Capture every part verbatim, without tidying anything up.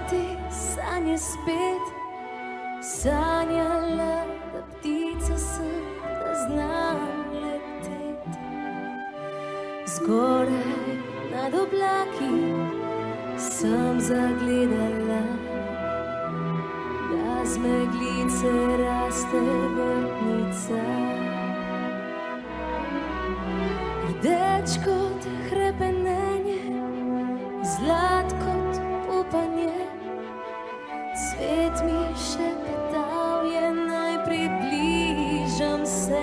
te sanje spet sanjala, da ptica sem, da znam letet. Zgoraj nad oblaki sem zagledala, da z meglice raste vrtnica. Rdeč kot hrepenenje, zlat kot upanje, cvet mi šepetal je, naj približam se.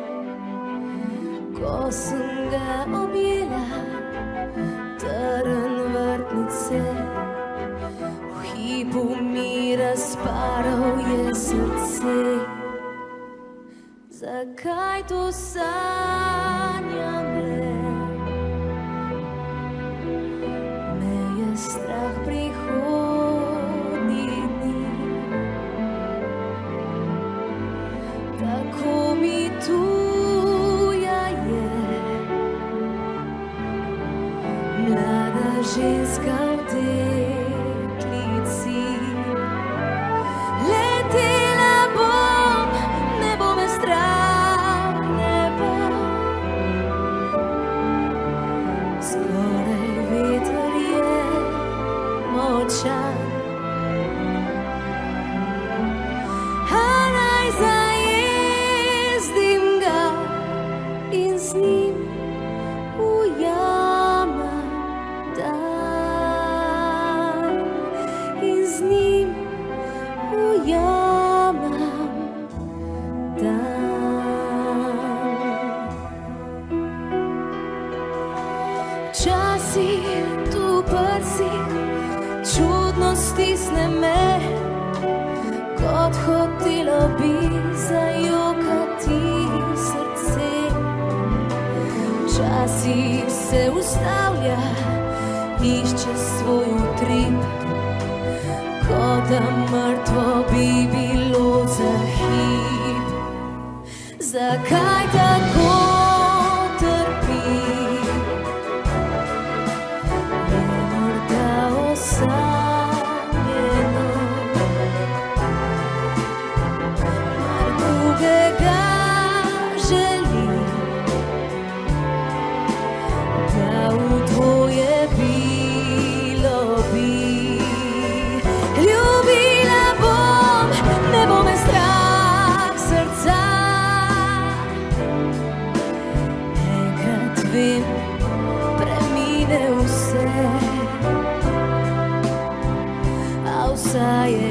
Ko sem ga objela, trn vrtnice, v hipu mi razparal je srce. Zakaj to sanjam le? Me je strah prihodnjih dni, tako mi tuja je mlada ženska v deklici. Letela bom, ne bo me strah, ne bo. Skoraj veter je močan, a naj zajezdim ga in z njim ujamem dan, in z njim ujamem dan. Včasih tu v prsih čudno stisne me, kot hotelo bi zajokati srce. Včasih se ustavlja, išče svoj utrip, kot da mrtvo bi bilo za hip. Zakaj tako trpim? Je morda osamljeno, mar drugega želim, da v dvoje bilo bi. Ljubila bom, ne bo me strah srca. Enkrat vem, premine vse, a vsa je